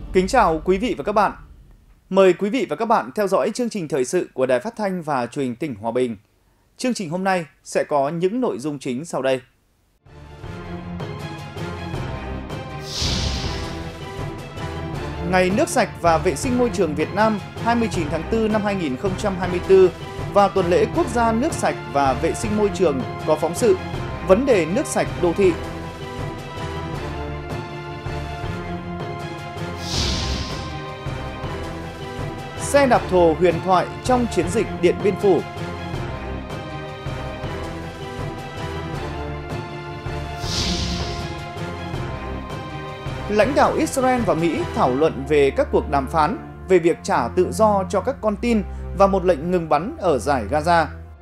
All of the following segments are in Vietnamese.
Kính chào quý vị và các bạn. Mời quý vị và các bạn theo dõi chương trình thời sự của Đài Phát thanh và Truyền hình tỉnh Hòa Bình. Chương trình hôm nay sẽ có những nội dung chính sau đây. Ngày nước sạch và vệ sinh môi trường Việt Nam 29 tháng 4 năm 2024 và tuần lễ quốc gia nước sạch và vệ sinh môi trường có phóng sự vấn đề nước sạch đô thị. Xe đạp thồ huyền thoại trong chiến dịch Điện Biên Phủ. Lãnh đạo Israel và Mỹ thảo luận về các cuộc đàm phán về việc trả tự do cho các con tin và một lệnh ngừng bắn ở dải Gaza.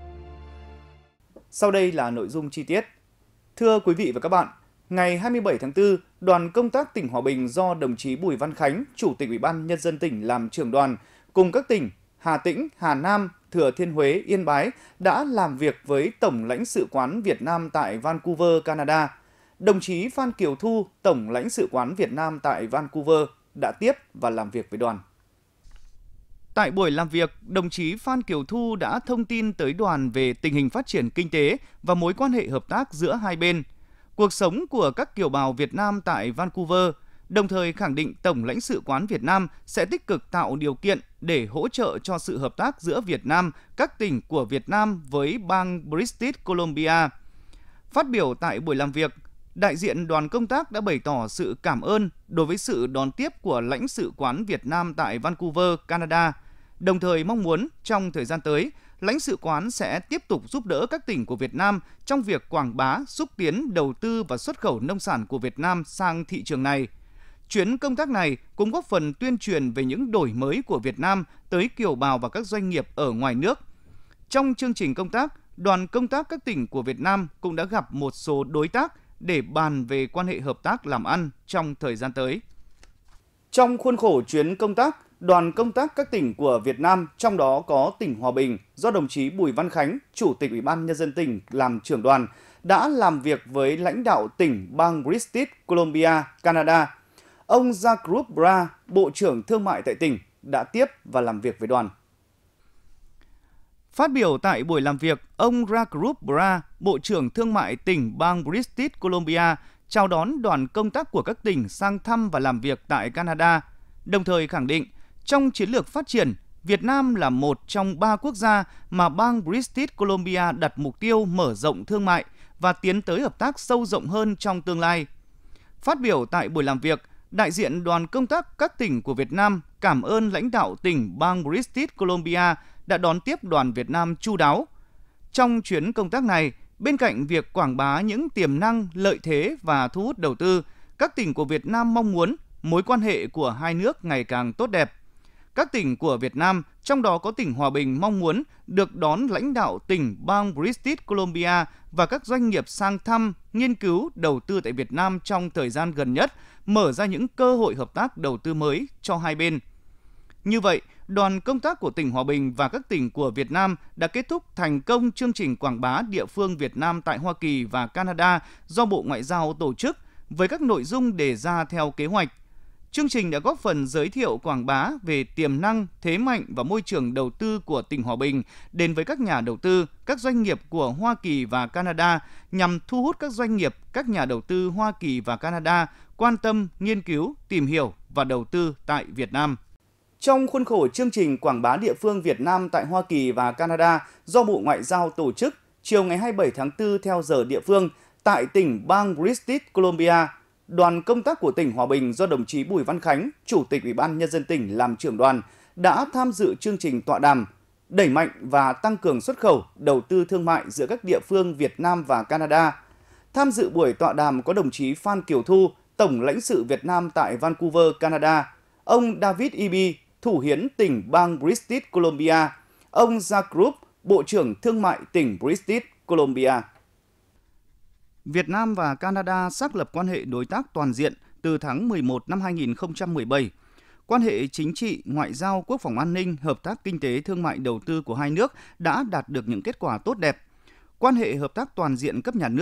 Sau đây là nội dung chi tiết. Thưa quý vị và các bạn, ngày 27 tháng 4, đoàn công tác tỉnh Hòa Bình do đồng chí Bùi Văn Khánh, Chủ tịch Ủy ban Nhân dân tỉnh làm trưởng đoàn, cùng các tỉnh Hà Tĩnh, Hà Nam, Thừa Thiên Huế, Yên Bái đã làm việc với Tổng lãnh sự quán Việt Nam tại Vancouver, Canada. Đồng chí Phan Kiều Thu, Tổng lãnh sự quán Việt Nam tại Vancouver đã tiếp và làm việc với đoàn. Tại buổi làm việc, đồng chí Phan Kiều Thu đã thông tin tới đoàn về tình hình phát triển kinh tế và mối quan hệ hợp tác giữa hai bên, cuộc sống của các kiều bào Việt Nam tại Vancouver, đồng thời khẳng định Tổng lãnh sự quán Việt Nam sẽ tích cực tạo điều kiện để hỗ trợ cho sự hợp tác giữa Việt Nam, các tỉnh của Việt Nam với bang British Columbia. Phát biểu tại buổi làm việc, đại diện đoàn công tác đã bày tỏ sự cảm ơn đối với sự đón tiếp của lãnh sự quán Việt Nam tại Vancouver, Canada, đồng thời mong muốn trong thời gian tới, lãnh sự quán sẽ tiếp tục giúp đỡ các tỉnh của Việt Nam trong việc quảng bá, xúc tiến, đầu tư và xuất khẩu nông sản của Việt Nam sang thị trường này. Chuyến công tác này cũng góp phần tuyên truyền về những đổi mới của Việt Nam tới kiều bào và các doanh nghiệp ở ngoài nước. Trong chương trình công tác, đoàn công tác các tỉnh của Việt Nam cũng đã gặp một số đối tác để bàn về quan hệ hợp tác làm ăn trong thời gian tới. Trong khuôn khổ chuyến công tác, đoàn công tác các tỉnh của Việt Nam, trong đó có tỉnh Hòa Bình, do đồng chí Bùi Văn Khánh, Chủ tịch Ủy ban Nhân dân tỉnh làm trưởng đoàn, đã làm việc với lãnh đạo tỉnh bang British Columbia, Canada. Ông Jacob Bra, Bộ trưởng Thương mại tại tỉnh, đã tiếp và làm việc với đoàn. Phát biểu tại buổi làm việc, ông Jacob Bra, Bộ trưởng Thương mại tỉnh bang British Columbia, chào đón đoàn công tác của các tỉnh sang thăm và làm việc tại Canada, đồng thời khẳng định trong chiến lược phát triển, Việt Nam là một trong 3 quốc gia mà bang British Columbia đặt mục tiêu mở rộng thương mại và tiến tới hợp tác sâu rộng hơn trong tương lai. Phát biểu tại buổi làm việc, đại diện đoàn công tác các tỉnh của Việt Nam cảm ơn lãnh đạo tỉnh bang British Columbia đã đón tiếp đoàn Việt Nam chu đáo. Trong chuyến công tác này, bên cạnh việc quảng bá những tiềm năng, lợi thế và thu hút đầu tư, các tỉnh của Việt Nam mong muốn mối quan hệ của hai nước ngày càng tốt đẹp. Các tỉnh của Việt Nam, trong đó có tỉnh Hòa Bình, mong muốn được đón lãnh đạo tỉnh bang British Columbia và các doanh nghiệp sang thăm, nghiên cứu, đầu tư tại Việt Nam trong thời gian gần nhất, mở ra những cơ hội hợp tác đầu tư mới cho hai bên. Như vậy, đoàn công tác của tỉnh Hòa Bình và các tỉnh của Việt Nam đã kết thúc thành công chương trình quảng bá địa phương Việt Nam tại Hoa Kỳ và Canada do Bộ Ngoại giao tổ chức với các nội dung đề ra theo kế hoạch. Chương trình đã góp phần giới thiệu quảng bá về tiềm năng, thế mạnh và môi trường đầu tư của tỉnh Hòa Bình đến với các nhà đầu tư, các doanh nghiệp của Hoa Kỳ và Canada nhằm thu hút các doanh nghiệp, các nhà đầu tư Hoa Kỳ và Canada quan tâm, nghiên cứu, tìm hiểu và đầu tư tại Việt Nam. Trong khuôn khổ chương trình quảng bá địa phương Việt Nam tại Hoa Kỳ và Canada do Bộ Ngoại giao tổ chức, chiều ngày 27 tháng 4 theo giờ địa phương, tại tỉnh bang British Columbia, đoàn công tác của tỉnh Hòa Bình do đồng chí Bùi Văn Khánh, Chủ tịch Ủy ban Nhân dân tỉnh làm trưởng đoàn, đã tham dự chương trình tọa đàm đẩy mạnh và tăng cường xuất khẩu, đầu tư thương mại giữa các địa phương Việt Nam và Canada. Tham dự buổi tọa đàm có đồng chí Phan Kiều Thu, Tổng lãnh sự Việt Nam tại Vancouver, Canada, ông David Eby, thủ hiến tỉnh bang British Columbia, ông Jacob, Bộ trưởng Thương mại tỉnh British Columbia. Việt Nam và Canada xác lập quan hệ đối tác toàn diện từ tháng 11 năm 2017. Quan hệ chính trị, ngoại giao, quốc phòng an ninh, hợp tác kinh tế, thương mại đầu tư của hai nước đã đạt được những kết quả tốt đẹp. Quan hệ hợp tác toàn diện cấp nhà nước,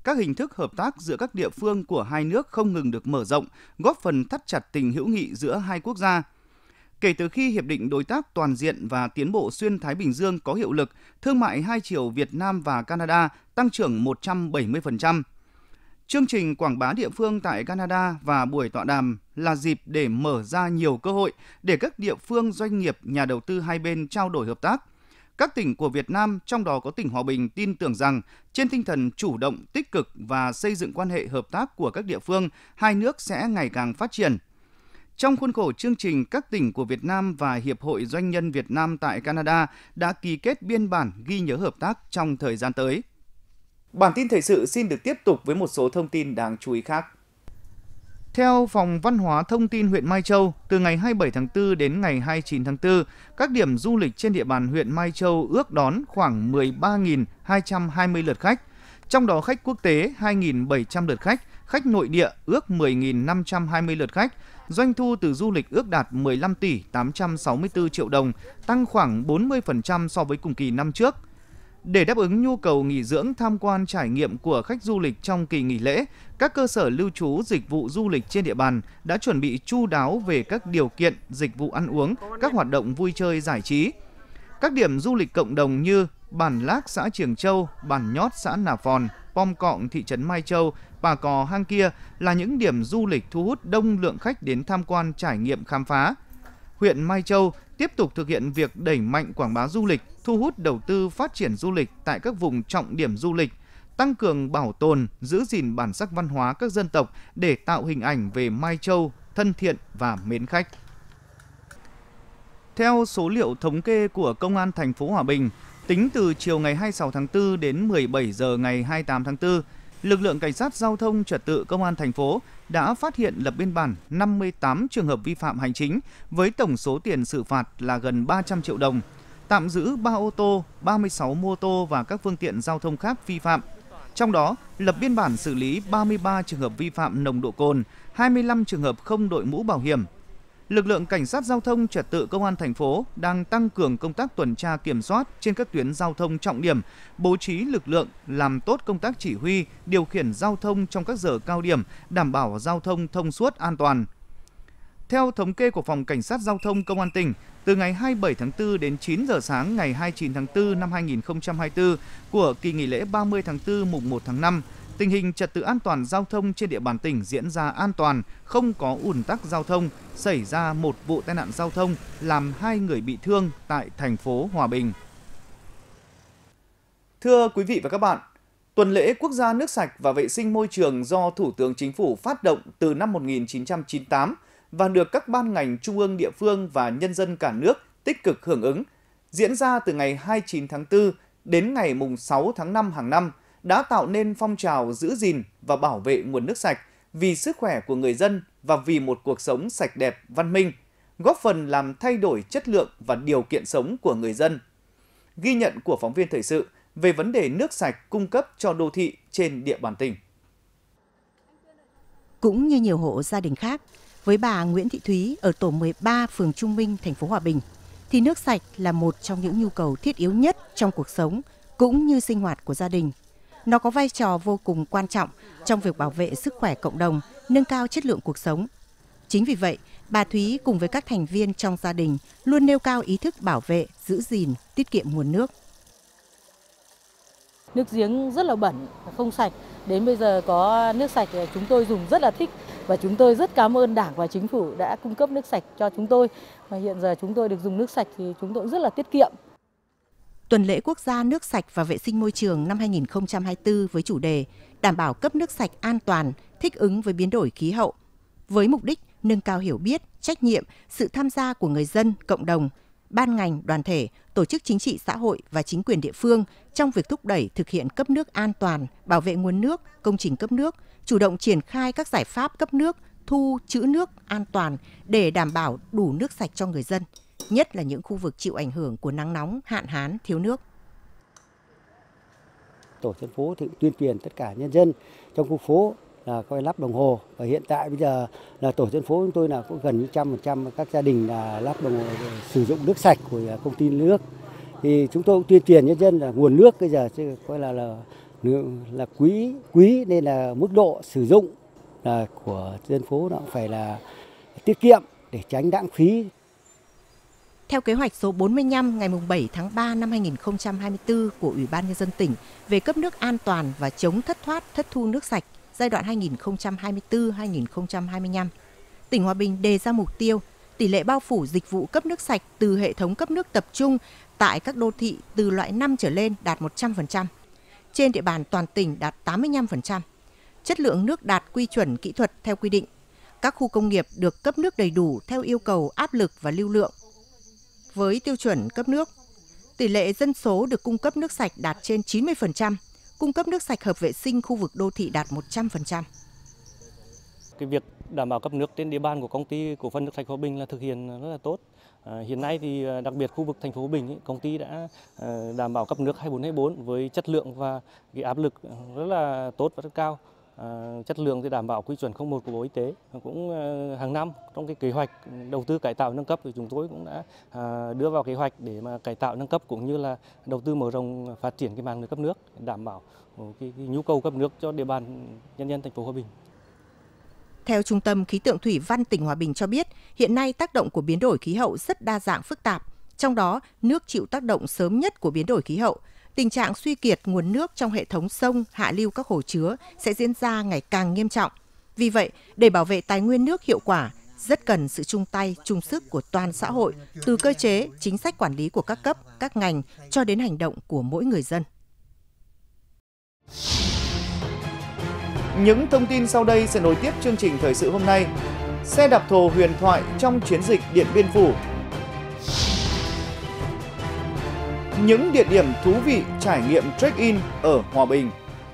các hình thức hợp tác giữa các địa phương của hai nước không ngừng được mở rộng, góp phần thắt chặt tình hữu nghị giữa hai quốc gia. Kể từ khi Hiệp định Đối tác Toàn diện và Tiến bộ Xuyên Thái Bình Dương có hiệu lực, thương mại hai chiều Việt Nam và Canada tăng trưởng 170%. Chương trình quảng bá địa phương tại Canada và buổi tọa đàm là dịp để mở ra nhiều cơ hội để các địa phương, doanh nghiệp, nhà đầu tư hai bên trao đổi hợp tác. Các tỉnh của Việt Nam, trong đó có tỉnh Hòa Bình, tin tưởng rằng trên tinh thần chủ động, tích cực và xây dựng quan hệ hợp tác của các địa phương, hai nước sẽ ngày càng phát triển. Trong khuôn khổ chương trình, các tỉnh của Việt Nam và Hiệp hội Doanh nhân Việt Nam tại Canada đã ký kết biên bản ghi nhớ hợp tác trong thời gian tới. Bản tin thời sự xin được tiếp tục với một số thông tin đáng chú ý khác. Theo Phòng Văn hóa Thông tin huyện Mai Châu, từ ngày 27 tháng 4 đến ngày 29 tháng 4, các điểm du lịch trên địa bàn huyện Mai Châu ước đón khoảng 13.220 lượt khách. Trong đó khách quốc tế 2.700 lượt khách, khách nội địa ước 10.520 lượt khách. Doanh thu từ du lịch ước đạt 15 tỷ 864 triệu đồng, tăng khoảng 40% so với cùng kỳ năm trước. Để đáp ứng nhu cầu nghỉ dưỡng, tham quan, trải nghiệm của khách du lịch trong kỳ nghỉ lễ, các cơ sở lưu trú dịch vụ du lịch trên địa bàn đã chuẩn bị chu đáo về các điều kiện, dịch vụ ăn uống, các hoạt động vui chơi giải trí. Các điểm du lịch cộng đồng như Bản Lác xã Trường Châu, Bản Nhót xã Nà Phòn, Pom Cọng thị trấn Mai Châu, Pà Cò Hang Kia là những điểm du lịch thu hút đông lượng khách đến tham quan, trải nghiệm, khám phá. Huyện Mai Châu tiếp tục thực hiện việc đẩy mạnh quảng bá du lịch, thu hút đầu tư phát triển du lịch tại các vùng trọng điểm du lịch, tăng cường bảo tồn, giữ gìn bản sắc văn hóa các dân tộc để tạo hình ảnh về Mai Châu thân thiện và mến khách. Theo số liệu thống kê của Công an thành phố Hòa Bình, tính từ chiều ngày 26 tháng 4 đến 17 giờ ngày 28 tháng 4, lực lượng cảnh sát giao thông trật tự Công an thành phố đã phát hiện lập biên bản 58 trường hợp vi phạm hành chính với tổng số tiền xử phạt là gần 300 triệu đồng, tạm giữ 3 ô tô, 36 mô tô và các phương tiện giao thông khác vi phạm. Trong đó, lập biên bản xử lý 33 trường hợp vi phạm nồng độ cồn, 25 trường hợp không đội mũ bảo hiểm. Lực lượng cảnh sát giao thông trật tự Công an thành phố đang tăng cường công tác tuần tra kiểm soát trên các tuyến giao thông trọng điểm, bố trí lực lượng làm tốt công tác chỉ huy, điều khiển giao thông trong các giờ cao điểm, đảm bảo giao thông thông suốt an toàn. Theo thống kê của Phòng Cảnh sát Giao thông Công an tỉnh, từ ngày 27 tháng 4 đến 9 giờ sáng ngày 29 tháng 4 năm 2024 của kỳ nghỉ lễ 30 tháng 4 mùng 1 tháng 5, tình hình trật tự an toàn giao thông trên địa bàn tỉnh diễn ra an toàn, không có ùn tắc giao thông, xảy ra một vụ tai nạn giao thông làm 2 người bị thương tại thành phố Hòa Bình. Thưa quý vị và các bạn, Tuần lễ Quốc gia nước sạch và vệ sinh môi trường do Thủ tướng Chính phủ phát động từ năm 1998 và được các ban ngành trung ương, địa phương và nhân dân cả nước tích cực hưởng ứng, diễn ra từ ngày 29 tháng 4 đến ngày mùng 6 tháng 5 hàng năm, đã tạo nên phong trào giữ gìn và bảo vệ nguồn nước sạch vì sức khỏe của người dân và vì một cuộc sống sạch đẹp, văn minh, góp phần làm thay đổi chất lượng và điều kiện sống của người dân. Ghi nhận của phóng viên thời sự về vấn đề nước sạch cung cấp cho đô thị trên địa bàn tỉnh. Cũng như nhiều hộ gia đình khác, với bà Nguyễn Thị Thúy ở tổ 13 phường Trung Minh, thành phố Hòa Bình, thì nước sạch là một trong những nhu cầu thiết yếu nhất trong cuộc sống cũng như sinh hoạt của gia đình. Nó có vai trò vô cùng quan trọng trong việc bảo vệ sức khỏe cộng đồng, nâng cao chất lượng cuộc sống. Chính vì vậy, bà Thúy cùng với các thành viên trong gia đình luôn nêu cao ý thức bảo vệ, giữ gìn, tiết kiệm nguồn nước. Nước giếng rất là bẩn, không sạch. Đến bây giờ có nước sạch chúng tôi dùng rất là thích và chúng tôi rất cảm ơn Đảng và Chính phủ đã cung cấp nước sạch cho chúng tôi. Và hiện giờ chúng tôi được dùng nước sạch thì chúng tôi rất là tiết kiệm. Tuần lễ Quốc gia nước sạch và vệ sinh môi trường năm 2024 với chủ đề đảm bảo cấp nước sạch an toàn, thích ứng với biến đổi khí hậu, với mục đích nâng cao hiểu biết, trách nhiệm, sự tham gia của người dân, cộng đồng, ban ngành, đoàn thể, tổ chức chính trị xã hội và chính quyền địa phương trong việc thúc đẩy thực hiện cấp nước an toàn, bảo vệ nguồn nước, công trình cấp nước, chủ động triển khai các giải pháp cấp nước, thu, trữ nước an toàn để đảm bảo đủ nước sạch cho người dân, nhất là những khu vực chịu ảnh hưởng của nắng nóng, hạn hán, thiếu nước. Tổ dân phố thì tuyên truyền tất cả nhân dân trong khu phố là coi lắp đồng hồ, và hiện tại bây giờ là tổ dân phố chúng tôi là cũng gần 100% các gia đình là lắp đồng hồ sử dụng nước sạch của công ty nước. Thì chúng tôi cũng tuyên truyền nhân dân là nguồn nước bây giờ coi là là quý nên là mức độ sử dụng của dân phố nó cũng phải là tiết kiệm để tránh lãng phí. Theo kế hoạch số 45 ngày 7 tháng 3 năm 2024 của Ủy ban Nhân dân tỉnh về cấp nước an toàn và chống thất thoát thất thu nước sạch giai đoạn 2024-2025, tỉnh Hòa Bình đề ra mục tiêu tỷ lệ bao phủ dịch vụ cấp nước sạch từ hệ thống cấp nước tập trung tại các đô thị từ loại 5 trở lên đạt 100%, trên địa bàn toàn tỉnh đạt 85%, chất lượng nước đạt quy chuẩn kỹ thuật theo quy định, các khu công nghiệp được cấp nước đầy đủ theo yêu cầu áp lực và lưu lượng. Với tiêu chuẩn cấp nước, tỷ lệ dân số được cung cấp nước sạch đạt trên 90%, cung cấp nước sạch hợp vệ sinh khu vực đô thị đạt 100%. Cái việc đảm bảo cấp nước trên địa bàn của công ty cổ phần nước sạch Hòa Bình là thực hiện rất là tốt. Hiện nay thì đặc biệt khu vực thành phố Hòa Bình, công ty đã đảm bảo cấp nước 24/24 với chất lượng và cái áp lực rất là tốt và rất cao. Chất lượng thì đảm bảo quy chuẩn 01 của Bộ Y tế. Cũng hàng năm trong cái kế hoạch đầu tư cải tạo nâng cấp thì chúng tôi cũng đã đưa vào kế hoạch để mà cải tạo nâng cấp cũng như là đầu tư mở rộng phát triển cái mạng lưới cấp nước, đảm bảo cái nhu cầu cấp nước cho địa bàn nhân dân thành phố Hòa Bình. Theo Trung tâm Khí tượng Thủy văn tỉnh Hòa Bình cho biết, hiện nay tác động của biến đổi khí hậu rất đa dạng phức tạp, trong đó nước chịu tác động sớm nhất của biến đổi khí hậu. Tình trạng suy kiệt nguồn nước trong hệ thống sông, hạ lưu các hồ chứa sẽ diễn ra ngày càng nghiêm trọng. Vì vậy, để bảo vệ tài nguyên nước hiệu quả, rất cần sự chung tay, chung sức của toàn xã hội, từ cơ chế, chính sách quản lý của các cấp, các ngành cho đến hành động của mỗi người dân. Những thông tin sau đây sẽ nối tiếp chương trình thời sự hôm nay. Xe đạp thồ huyền thoại trong chiến dịch Điện Biên Phủ. Những địa điểm thú vị trải nghiệm check-in ở Hòa Bình.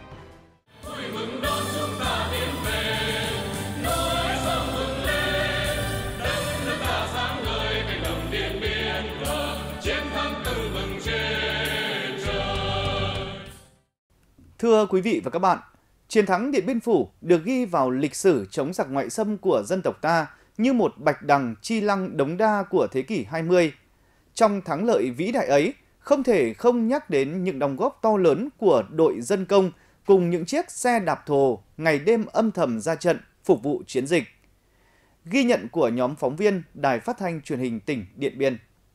Thưa quý vị và các bạn, chiến thắng Điện Biên Phủ được ghi vào lịch sử chống giặc ngoại xâm của dân tộc ta như một bạch đằng chi lăng đống đa của thế kỷ 20. Trong thắng lợi vĩ đại ấy, không thể không nhắc đến những đóng góp to lớn của đội dân công cùng những chiếc xe đạp thồ ngày đêm âm thầm ra trận phục vụ chiến dịch. Ghi nhận của nhóm phóng viên Đài Phát thanh Truyền hình tỉnh Điện Biên.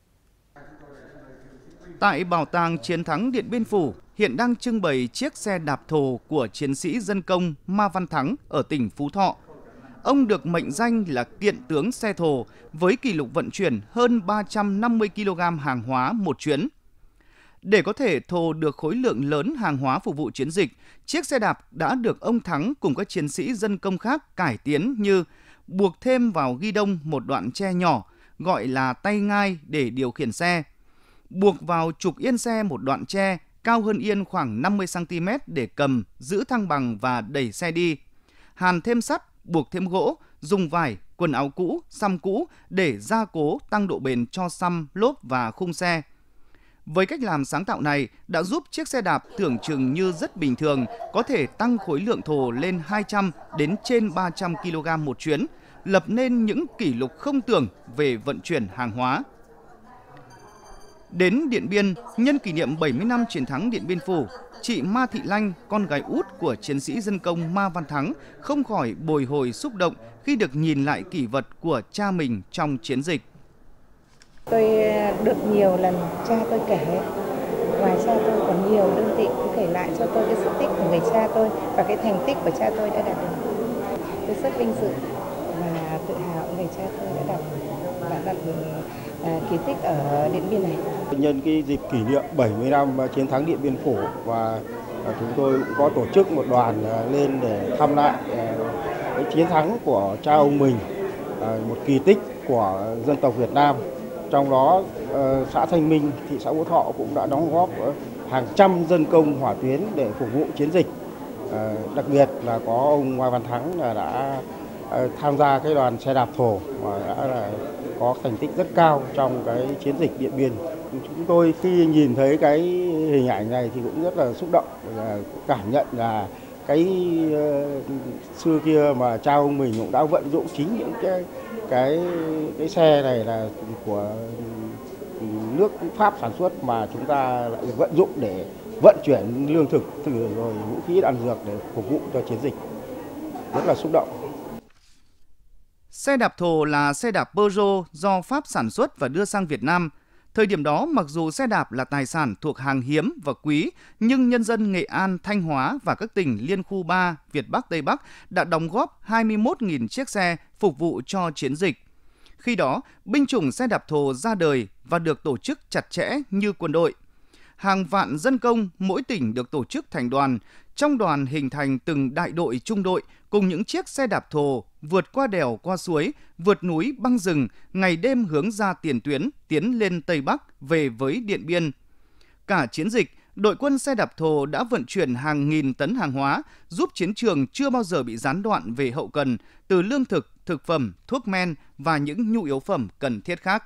Tại Bảo tàng Chiến thắng Điện Biên Phủ, hiện đang trưng bày chiếc xe đạp thồ của chiến sĩ dân công Ma Văn Thắng ở tỉnh Phú Thọ. Ông được mệnh danh là kiện tướng xe thồ với kỷ lục vận chuyển hơn 350 kg hàng hóa một chuyến. Để có thể thồ được khối lượng lớn hàng hóa phục vụ chiến dịch, chiếc xe đạp đã được ông Thắng cùng các chiến sĩ dân công khác cải tiến như buộc thêm vào ghi đông một đoạn tre nhỏ, gọi là tay ngai để điều khiển xe, buộc vào trục yên xe một đoạn tre cao hơn yên khoảng 50 cm để cầm, giữ thăng bằng và đẩy xe đi, hàn thêm sắt, buộc thêm gỗ, dùng vải, quần áo cũ, xăm cũ để gia cố tăng độ bền cho xăm, lốp và khung xe. Với cách làm sáng tạo này đã giúp chiếc xe đạp tưởng chừng như rất bình thường có thể tăng khối lượng thồ lên 200 đến trên 300 kg một chuyến, lập nên những kỷ lục không tưởng về vận chuyển hàng hóa. Đến Điện Biên, nhân kỷ niệm 70 năm chiến thắng Điện Biên Phủ, chị Ma Thị Lanh, con gái út của chiến sĩ dân công Ma Văn Thắng, không khỏi bồi hồi xúc động khi được nhìn lại kỷ vật của cha mình trong chiến dịch. Tôi được nhiều lần cha tôi kể, ngoài cha tôi còn nhiều đơn vị cũng kể lại cho tôi cái sự tích của người cha tôi và cái thành tích của cha tôi đã đạt được. Tôi rất vinh dự và tự hào người cha tôi đã đạt kỳ tích ở Điện Biên này. Nhân cái dịp kỷ niệm 70 năm chiến thắng Điện Biên Phủ và chúng tôi cũng có tổ chức một đoàn lên để thăm lại cái chiến thắng của cha ông mình, một kỳ tích của dân tộc Việt Nam. Trong đó xã Thanh Minh, thị xã Phú Thọ cũng đã đóng góp hàng trăm dân công hỏa tuyến để phục vụ chiến dịch. Đặc biệt là có ông Ma Văn Thắng đã tham gia cái đoàn xe đạp thồ và đã có thành tích rất cao trong cái chiến dịch Điện Biên. Chúng tôi khi nhìn thấy cái hình ảnh này thì cũng rất là xúc động, cảm nhận là cái xưa kia mà cha ông mình cũng đã vận dụng chính những cái xe này là của nước Pháp sản xuất mà chúng ta lại vận dụng để vận chuyển lương thực rồi vũ khí đạn dược để phục vụ cho chiến dịch. Rất là xúc động. Xe đạp thồ là xe đạp Peugeot do Pháp sản xuất và đưa sang Việt Nam. Thời điểm đó, mặc dù xe đạp là tài sản thuộc hàng hiếm và quý, nhưng nhân dân Nghệ An, Thanh Hóa và các tỉnh Liên khu 3, Việt Bắc, Tây Bắc đã đóng góp 21.000 chiếc xe phục vụ cho chiến dịch. Khi đó, binh chủng xe đạp thồ ra đời và được tổ chức chặt chẽ như quân đội. Hàng vạn dân công, mỗi tỉnh được tổ chức thành đoàn. Trong đoàn hình thành từng đại đội, trung đội cùng những chiếc xe đạp thồ vượt qua đèo, qua suối, vượt núi, băng rừng, ngày đêm hướng ra tiền tuyến, tiến lên Tây Bắc, về với Điện Biên. Cả chiến dịch, đội quân xe đạp thồ đã vận chuyển hàng nghìn tấn hàng hóa, giúp chiến trường chưa bao giờ bị gián đoạn về hậu cần, từ lương thực, thực phẩm, thuốc men và những nhu yếu phẩm cần thiết khác.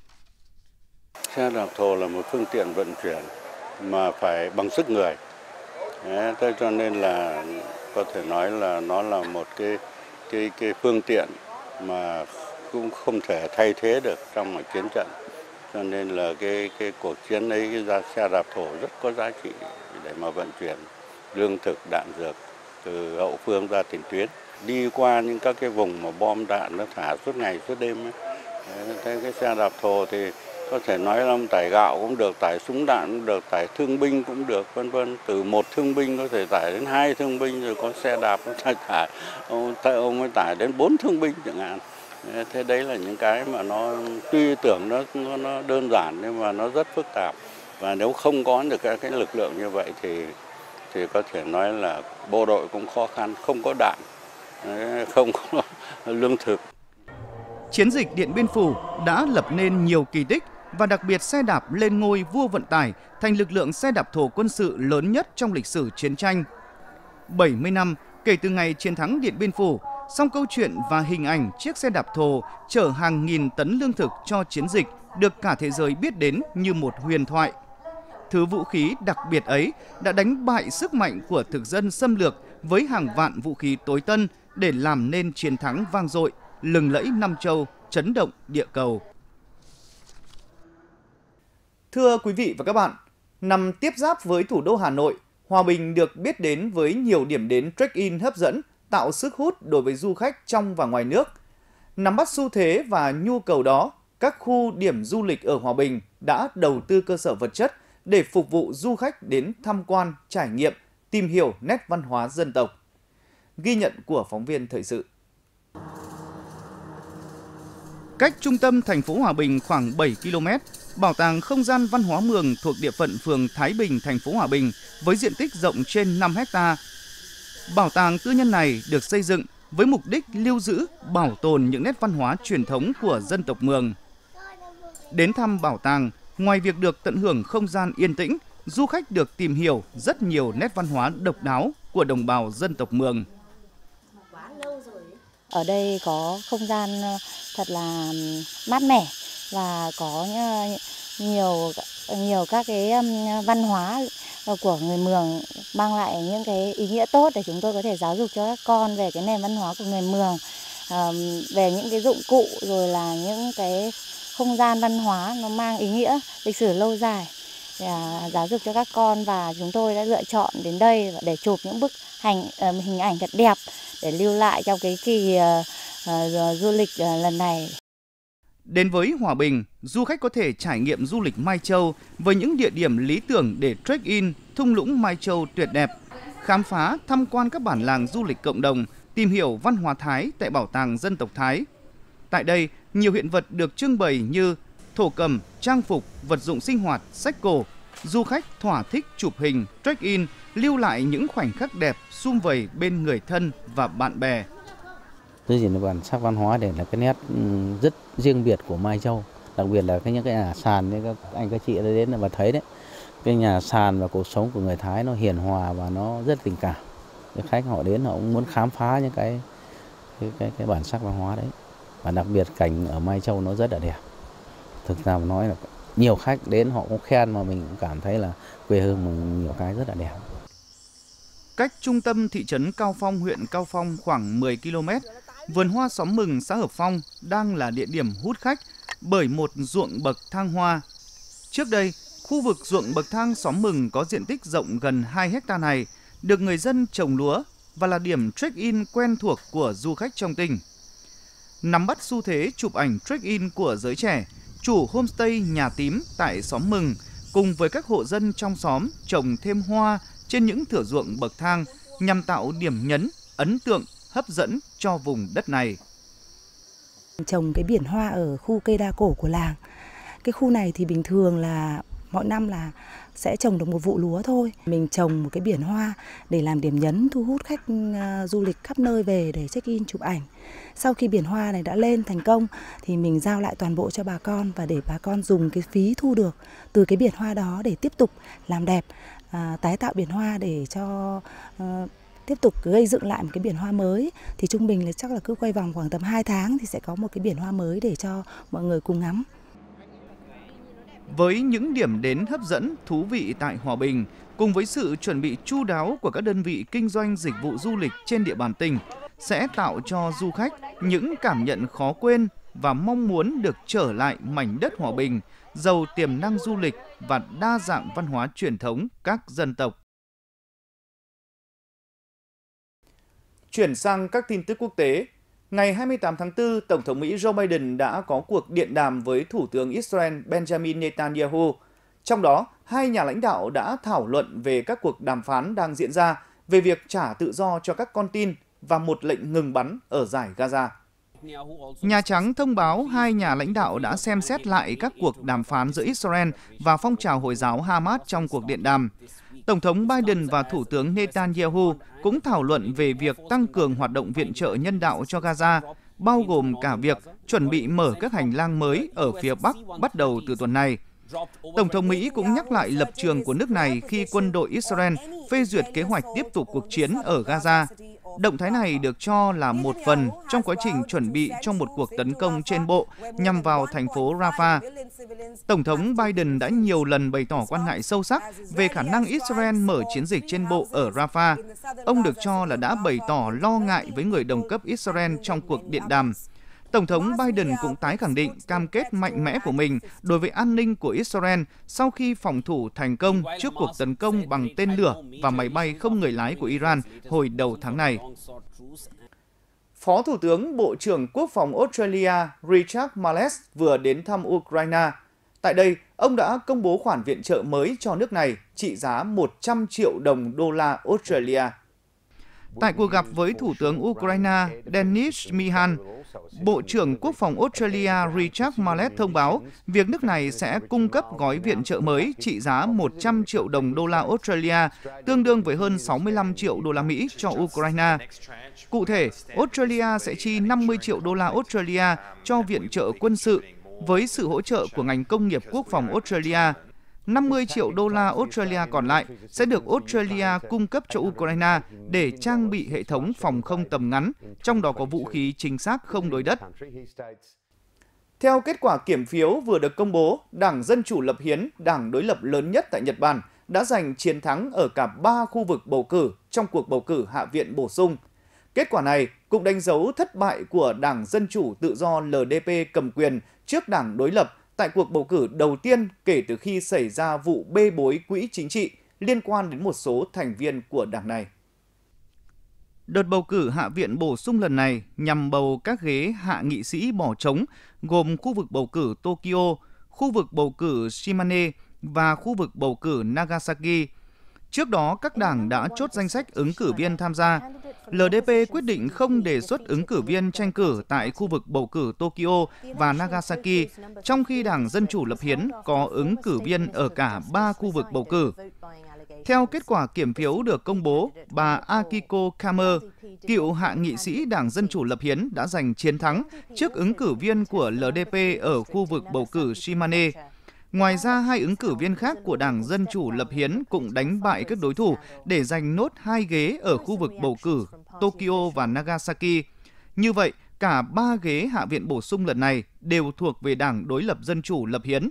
Xe đạp thồ là một phương tiện vận chuyển mà phải bằng sức người. Thế cho nên là có thể nói là nó là một cái phương tiện mà cũng không thể thay thế được trong một chiến trận. Cho nên là cái cuộc chiến ấy, cái xe đạp thổ rất có giá trị để mà vận chuyển lương thực, đạn dược từ hậu phương ra tiền tuyến, đi qua những các cái vùng mà bom đạn nó thả suốt ngày suốt đêm ấy. Thế cái xe đạp thổ thì có thể nói là tải gạo cũng được, tải súng đạn cũng được, tải thương binh cũng được, vân vân. Từ một thương binh có thể tải đến 2 thương binh, rồi có xe đạp ông ấy tải đến 4 thương binh chẳng hạn. Thế đấy là những cái mà nó tuy tưởng nó đơn giản nhưng mà nó rất phức tạp. Và nếu không có được cái lực lượng như vậy thì có thể nói là bộ đội cũng khó khăn, không có đạn, không có lương thực. Chiến dịch Điện Biên Phủ đã lập nên nhiều kỳ tích và đặc biệt xe đạp lên ngôi vua vận tải, thành lực lượng xe đạp thổ quân sự lớn nhất trong lịch sử chiến tranh. 70 năm kể từ ngày chiến thắng Điện Biên Phủ, song câu chuyện và hình ảnh chiếc xe đạp thồ chở hàng nghìn tấn lương thực cho chiến dịch được cả thế giới biết đến như một huyền thoại. Thứ vũ khí đặc biệt ấy đã đánh bại sức mạnh của thực dân xâm lược với hàng vạn vũ khí tối tân để làm nên chiến thắng vang dội, lừng lẫy năm châu, chấn động địa cầu. Thưa quý vị và các bạn, nằm tiếp giáp với thủ đô Hà Nội, Hòa Bình được biết đến với nhiều điểm đến check-in hấp dẫn, tạo sức hút đối với du khách trong và ngoài nước. Nắm bắt xu thế và nhu cầu đó, các khu điểm du lịch ở Hòa Bình đã đầu tư cơ sở vật chất để phục vụ du khách đến tham quan, trải nghiệm, tìm hiểu nét văn hóa dân tộc. Ghi nhận của phóng viên thời sự. Cách trung tâm thành phố Hòa Bình khoảng 7 km, Bảo tàng Không gian Văn hóa Mường thuộc địa phận phường Thái Bình, thành phố Hòa Bình với diện tích rộng trên 5 ha. Bảo tàng tư nhân này được xây dựng với mục đích lưu giữ, bảo tồn những nét văn hóa truyền thống của dân tộc Mường. Đến thăm bảo tàng, ngoài việc được tận hưởng không gian yên tĩnh, du khách được tìm hiểu rất nhiều nét văn hóa độc đáo của đồng bào dân tộc Mường. Ở đây có không gian thật là mát mẻ và có nhiều các cái văn hóa của người Mường mang lại những cái ý nghĩa tốt để chúng tôi có thể giáo dục cho các con về cái nền văn hóa của người Mường, về những cái dụng cụ rồi là những cái không gian văn hóa nó mang ý nghĩa lịch sử lâu dài để giáo dục cho các con, và chúng tôi đã lựa chọn đến đây để chụp những bức hình ảnh thật đẹp để lưu lại trong cái kỳ du lịch lần này. Đến với Hòa Bình, du khách có thể trải nghiệm du lịch Mai Châu với những địa điểm lý tưởng để check-in thung lũng Mai Châu tuyệt đẹp, khám phá, tham quan các bản làng du lịch cộng đồng, tìm hiểu văn hóa Thái tại Bảo tàng Dân tộc Thái. Tại đây, nhiều hiện vật được trưng bày như thổ cẩm, trang phục, vật dụng sinh hoạt, sách cổ. Du khách thỏa thích chụp hình, check-in, lưu lại những khoảnh khắc đẹp sum vầy bên người thân và bạn bè. Giữ gìn bản sắc văn hóa để là cái nét rất riêng biệt của Mai Châu, đặc biệt là những cái nhà sàn như các anh các chị đã đến và thấy đấy, cái nhà sàn và cuộc sống của người Thái nó hiền hòa và nó rất tình cảm. Cái khách họ đến họ cũng muốn khám phá những cái bản sắc văn hóa đấy, và đặc biệt cảnh ở Mai Châu nó rất là đẹp. Thực ra mà nói là nhiều khách đến họ cũng khen mà mình cũng cảm thấy là quê hương mình nhiều cái rất là đẹp. Cách trung tâm thị trấn Cao Phong, huyện Cao Phong khoảng 10 km, vườn hoa xóm Mừng, xã Hợp Phong đang là địa điểm hút khách bởi một ruộng bậc thang hoa. Trước đây, Khu vực ruộng bậc thang xóm Mừng có diện tích rộng gần 2 hectare này được người dân trồng lúa và là điểm check-in quen thuộc của du khách trong tỉnh. Nắm bắt xu thế chụp ảnh check-in của giới trẻ, chủ homestay Nhà Tím tại xóm Mừng cùng với các hộ dân trong xóm trồng thêm hoa trên những thửa ruộng bậc thang nhằm tạo điểm nhấn, ấn tượng, hấp dẫn cho vùng đất này. Trồng cái biển hoa ở khu cây đa cổ của làng. Cái khu này thì bình thường là mỗi năm là sẽ trồng được một vụ lúa thôi. Mình trồng một cái biển hoa để làm điểm nhấn thu hút khách du lịch khắp nơi về để check-in chụp ảnh. Sau khi biển hoa này đã lên thành công thì mình giao lại toàn bộ cho bà con và để bà con dùng cái phí thu được từ cái biển hoa đó để tiếp tục làm đẹp, tái tạo biển hoa để cho tiếp tục gây dựng lại một cái biển hoa mới. Thì trung bình là chắc là cứ quay vòng khoảng tầm 2 tháng thì sẽ có một cái biển hoa mới để cho mọi người cùng ngắm. Với những điểm đến hấp dẫn, thú vị tại Hòa Bình, cùng với sự chuẩn bị chu đáo của các đơn vị kinh doanh dịch vụ du lịch trên địa bàn tỉnh, sẽ tạo cho du khách những cảm nhận khó quên và mong muốn được trở lại mảnh đất Hòa Bình, giàu tiềm năng du lịch và đa dạng văn hóa truyền thống các dân tộc. Chuyển sang các tin tức quốc tế. Ngày 28 tháng 4, Tổng thống Mỹ Joe Biden đã có cuộc điện đàm với Thủ tướng Israel Benjamin Netanyahu. Trong đó, hai nhà lãnh đạo đã thảo luận về các cuộc đàm phán đang diễn ra về việc trả tự do cho các con tin và một lệnh ngừng bắn ở dải Gaza. Nhà Trắng thông báo hai nhà lãnh đạo đã xem xét lại các cuộc đàm phán giữa Israel và phong trào Hồi giáo Hamas trong cuộc điện đàm. Tổng thống Biden và Thủ tướng Netanyahu cũng thảo luận về việc tăng cường hoạt động viện trợ nhân đạo cho Gaza, bao gồm cả việc chuẩn bị mở các hành lang mới ở phía Bắc bắt đầu từ tuần này. Tổng thống Mỹ cũng nhắc lại lập trường của nước này khi quân đội Israel phê duyệt kế hoạch tiếp tục cuộc chiến ở Gaza. Động thái này được cho là một phần trong quá trình chuẩn bị cho một cuộc tấn công trên bộ nhằm vào thành phố Rafah. Tổng thống Biden đã nhiều lần bày tỏ quan ngại sâu sắc về khả năng Israel mở chiến dịch trên bộ ở Rafah. Ông được cho là đã bày tỏ lo ngại với người đồng cấp Israel trong cuộc điện đàm. Tổng thống Biden cũng tái khẳng định cam kết mạnh mẽ của mình đối với an ninh của Israel sau khi phòng thủ thành công trước cuộc tấn công bằng tên lửa và máy bay không người lái của Iran hồi đầu tháng này. Phó Thủ tướng Bộ trưởng Quốc phòng Australia Richard Marles vừa đến thăm Ukraine. Tại đây, ông đã công bố khoản viện trợ mới cho nước này trị giá 100 triệu đồng đô la Australia. Tại cuộc gặp với Thủ tướng Ukraine Denis Shmyhal, Bộ trưởng Quốc phòng Australia Richard Marles thông báo việc nước này sẽ cung cấp gói viện trợ mới trị giá 100 triệu đồng đô la Australia, tương đương với hơn 65 triệu đô la Mỹ cho Ukraine. Cụ thể, Australia sẽ chi 50 triệu đô la Australia cho viện trợ quân sự với sự hỗ trợ của ngành công nghiệp quốc phòng Australia. 50 triệu đô la Australia còn lại sẽ được Australia cung cấp cho Ukraine để trang bị hệ thống phòng không tầm ngắn, trong đó có vũ khí chính xác không đối đất. Theo kết quả kiểm phiếu vừa được công bố, Đảng Dân Chủ Lập Hiến, đảng đối lập lớn nhất tại Nhật Bản, đã giành chiến thắng ở cả 3 khu vực bầu cử trong cuộc bầu cử Hạ viện bổ sung. Kết quả này cũng đánh dấu thất bại của Đảng Dân Chủ Tự do LDP cầm quyền trước đảng đối lập tại cuộc bầu cử đầu tiên kể từ khi xảy ra vụ bê bối quỹ chính trị liên quan đến một số thành viên của đảng này. Đợt bầu cử Hạ viện bổ sung lần này nhằm bầu các ghế hạ nghị sĩ bỏ trống gồm khu vực bầu cử Tokyo, khu vực bầu cử Shimane và khu vực bầu cử Nagasaki. Trước đó, các đảng đã chốt danh sách ứng cử viên tham gia. LDP quyết định không đề xuất ứng cử viên tranh cử tại khu vực bầu cử Tokyo và Nagasaki, trong khi Đảng Dân Chủ Lập Hiến có ứng cử viên ở cả 3 khu vực bầu cử. Theo kết quả kiểm phiếu được công bố, bà Akiko Kamer, cựu hạ nghị sĩ Đảng Dân Chủ Lập Hiến đã giành chiến thắng trước ứng cử viên của LDP ở khu vực bầu cử Shimane. Ngoài ra, 2 ứng cử viên khác của Đảng Dân Chủ Lập Hiến cũng đánh bại các đối thủ để giành nốt 2 ghế ở khu vực bầu cử Tokyo và Nagasaki. Như vậy, cả 3 ghế Hạ viện bổ sung lần này đều thuộc về Đảng đối lập Dân Chủ Lập Hiến.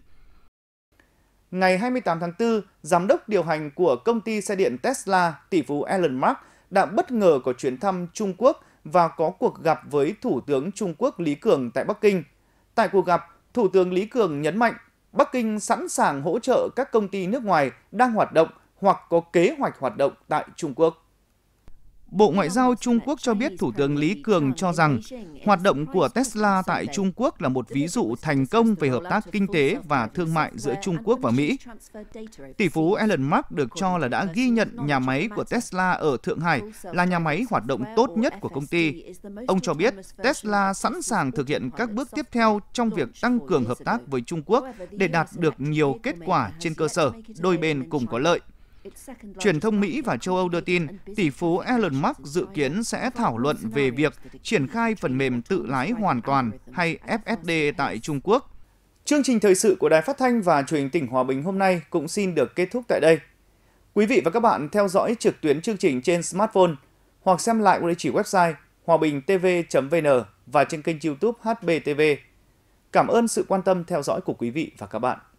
Ngày 28 tháng 4, giám đốc điều hành của công ty xe điện Tesla, tỷ phú Elon Musk, đã bất ngờ có chuyến thăm Trung Quốc và có cuộc gặp với Thủ tướng Trung Quốc Lý Cường tại Bắc Kinh. Tại cuộc gặp, Thủ tướng Lý Cường nhấn mạnh Bắc Kinh sẵn sàng hỗ trợ các công ty nước ngoài đang hoạt động hoặc có kế hoạch hoạt động tại Trung Quốc. Bộ Ngoại giao Trung Quốc cho biết Thủ tướng Lý Cường cho rằng hoạt động của Tesla tại Trung Quốc là một ví dụ thành công về hợp tác kinh tế và thương mại giữa Trung Quốc và Mỹ. Tỷ phú Elon Musk được cho là đã ghi nhận nhà máy của Tesla ở Thượng Hải là nhà máy hoạt động tốt nhất của công ty. Ông cho biết Tesla sẵn sàng thực hiện các bước tiếp theo trong việc tăng cường hợp tác với Trung Quốc để đạt được nhiều kết quả trên cơ sở đôi bên cùng có lợi. Truyền thông Mỹ và châu Âu đưa tin, tỷ phú Elon Musk dự kiến sẽ thảo luận về việc triển khai phần mềm tự lái hoàn toàn hay FSD tại Trung Quốc. Chương trình thời sự của Đài Phát thanh và Truyền hình tỉnh Hòa Bình hôm nay cũng xin được kết thúc tại đây. Quý vị và các bạn theo dõi trực tuyến chương trình trên smartphone hoặc xem lại qua địa chỉ website hoabinhtv.vn và trên kênh YouTube HBTV. Cảm ơn sự quan tâm theo dõi của quý vị và các bạn.